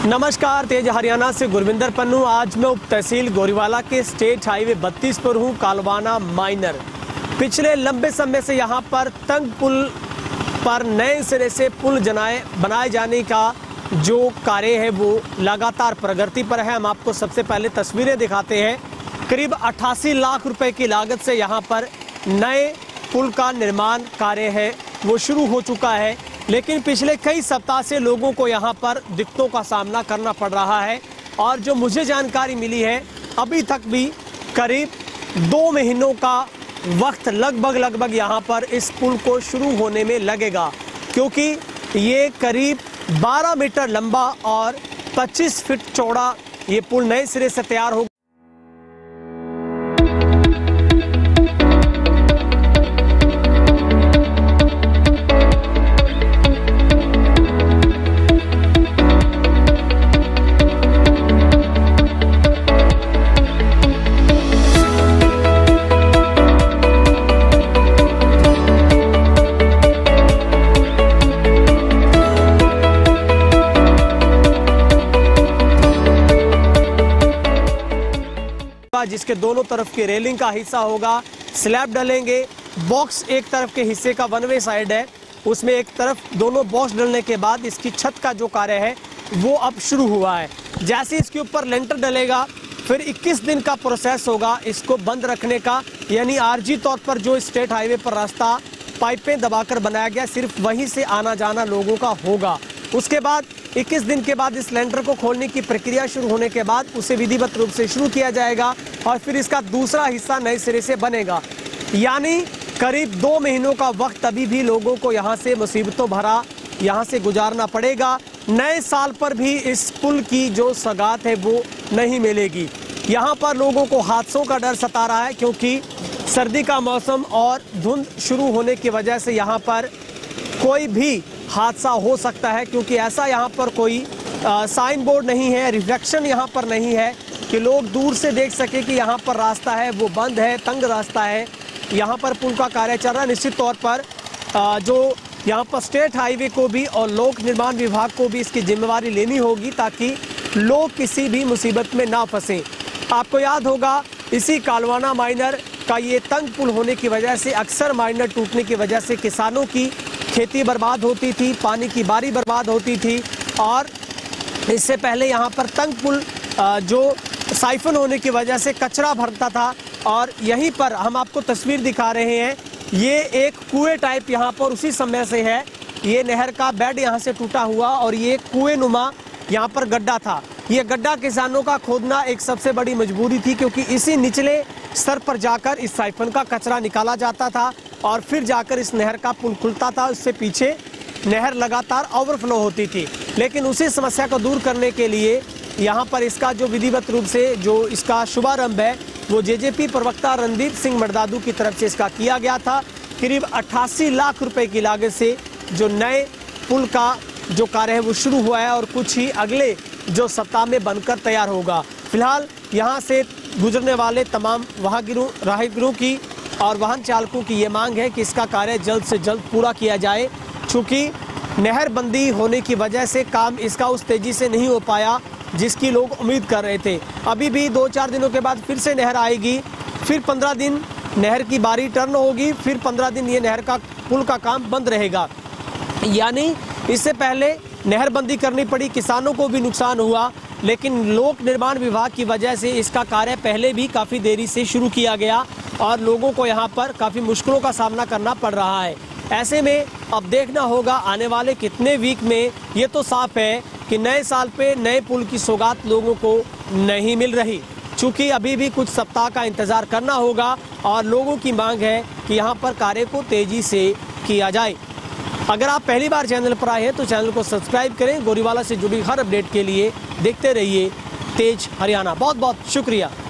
नमस्कार, तेज हरियाणा से गुरविंदर पन्नू। आज मैं उप तहसील गोरीवाला के स्टेट हाईवे 32 पर हूँ, कालवाना माइनर। पिछले लंबे समय से यहाँ पर तंग पुल पर नए सिरे से पुल बनाए जाने का जो कार्य है वो लगातार प्रगति पर है। हम आपको सबसे पहले तस्वीरें दिखाते हैं। करीब 88 लाख रुपए की लागत से यहाँ पर नए पुल का निर्माण कार्य है वो शुरू हो चुका है, लेकिन पिछले कई सप्ताह से लोगों को यहाँ पर दिक्कतों का सामना करना पड़ रहा है। और जो मुझे जानकारी मिली है, अभी तक भी करीब 2 महीनों का वक्त लगभग यहाँ पर इस पुल को शुरू होने में लगेगा, क्योंकि ये करीब 12 मीटर लंबा और 25 फीट चौड़ा ये पुल नए सिरे से तैयार होगा। जिसके दोनों तरफ की रेलिंग का हिस्सा होगा, स्लैब डलेंगे। बॉक्स एक तरफ के हिस्से का वन वे साइड है, उसमें एक तरफ दोनों बॉक्स डलने के बाद इसकी छत का जो कार्य है वो अब शुरू हुआ है। जैसे इसके ऊपर लेंटर डलेगा, फिर 21 दिन का प्रोसेस होगा इसको बंद रखने का, यानी आरजी तौर पर जो स्टेट हाईवे पर रास्ता पाइपें दबाकर बनाया गया, सिर्फ वहीं से आना जाना लोगों का होगा। उसके बाद 21 दिन के बाद इस लेंटर को खोलने की प्रक्रिया शुरू होने के बाद उसे विधिवत रूप से शुरू किया जाएगा और फिर इसका दूसरा हिस्सा नए सिरे से बनेगा। यानी करीब 2 महीनों का वक्त अभी भी लोगों को यहाँ से मुसीबतों भरा यहाँ से गुजारना पड़ेगा। नए साल पर भी इस पुल की जो सौगात है वो नहीं मिलेगी। यहाँ पर लोगों को हादसों का डर सता रहा है, क्योंकि सर्दी का मौसम और धुंध शुरू होने की वजह से यहाँ पर कोई भी हादसा हो सकता है, क्योंकि ऐसा यहाँ पर कोई साइन बोर्ड नहीं है, रिफ्लेक्शन यहाँ पर नहीं है कि लोग दूर से देख सके कि यहाँ पर रास्ता है वो बंद है, तंग रास्ता है। यहाँ पर पुल का कार्य चल रहा है। निश्चित तौर पर जो यहाँ पर स्टेट हाईवे को भी और लोक निर्माण विभाग को भी इसकी जिम्मेवारी लेनी होगी, ताकि लोग किसी भी मुसीबत में ना फंसें। आपको याद होगा, इसी कालवाना माइनर का ये तंग पुल होने की वजह से, अक्सर माइनर टूटने की वजह से किसानों की खेती बर्बाद होती थी, पानी की बारी बर्बाद होती थी। और इससे पहले यहाँ पर तंग पुल जो साइफन होने की वजह से कचरा भरता था, और यहीं पर हम आपको तस्वीर दिखा रहे हैं, ये एक कुएं टाइप यहाँ पर उसी समय से है। ये नहर का बेड यहाँ से टूटा हुआ और ये कुएं नुमा यहाँ पर गड्ढा था। ये गड्ढा किसानों का खोदना एक सबसे बड़ी मजबूरी थी, क्योंकि इसी निचले स्तर पर जाकर इस साइफन का कचरा निकाला जाता था और फिर जाकर इस नहर का पुल खुलता था। उससे पीछे नहर लगातार ओवरफ्लो होती थी। लेकिन उसी समस्या को दूर करने के लिए यहाँ पर इसका जो विधिवत रूप से जो इसका शुभारंभ है वो जेजेपी प्रवक्ता रणदीप सिंह मर्दादू की तरफ से इसका किया गया था। करीब 88 लाख रुपए की लागत से जो नए पुल का जो कार्य है वो शुरू हुआ है और कुछ ही अगले जो सप्ताह में बनकर तैयार होगा। फिलहाल यहाँ से गुजरने वाले तमाम राहगीरों की और वाहन चालकों की ये मांग है कि इसका कार्य जल्द से जल्द पूरा किया जाए, चूँकि नहरबंदी होने की वजह से काम इसका उस तेज़ी से नहीं हो पाया जिसकी लोग उम्मीद कर रहे थे। अभी भी 2-4 दिनों के बाद फिर से नहर आएगी, फिर 15 दिन नहर की बारी टर्न होगी, फिर 15 दिन ये नहर का पुल का काम बंद रहेगा। यानी इससे पहले नहरबंदी करनी पड़ी, किसानों को भी नुकसान हुआ, लेकिन लोक निर्माण विभाग की वजह से इसका कार्य पहले भी काफ़ी देरी से शुरू किया गया और लोगों को यहाँ पर काफ़ी मुश्किलों का सामना करना पड़ रहा है। ऐसे में अब देखना होगा आने वाले कितने वीक में। ये तो साफ है कि नए साल पे नए पुल की सौगात लोगों को नहीं मिल रही, चूँकि अभी भी कुछ सप्ताह का इंतज़ार करना होगा और लोगों की मांग है कि यहाँ पर कार्य को तेज़ी से किया जाए। अगर आप पहली बार चैनल पर आए हैं तो चैनल को सब्सक्राइब करें। गोरीवाला से जुड़ी हर अपडेट के लिए देखते रहिए तेज हरियाणा। बहुत बहुत शुक्रिया।